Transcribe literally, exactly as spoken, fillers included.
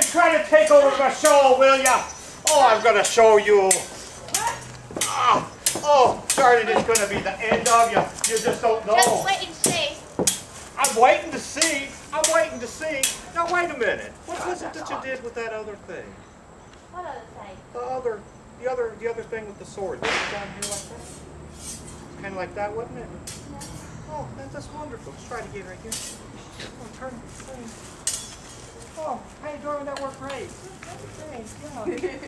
try to take over my show, Willya? Oh, I'm gonna show you. Oh, oh, sorry, this is gonna be the end of you. You just don't know. Just wait and see. I'm waiting to see. I'm waiting to see. Now wait a minute. What was it that you did with that other thing? What other thing? The other, the other, the other thing with the sword. Was it down here like that? It's kind of like that, wasn't it? Yeah. Oh, that, that's wonderful. Let's try it again right here. Oh, turn, turn. Oh, hey, darling, that worked great. Thanks, yeah.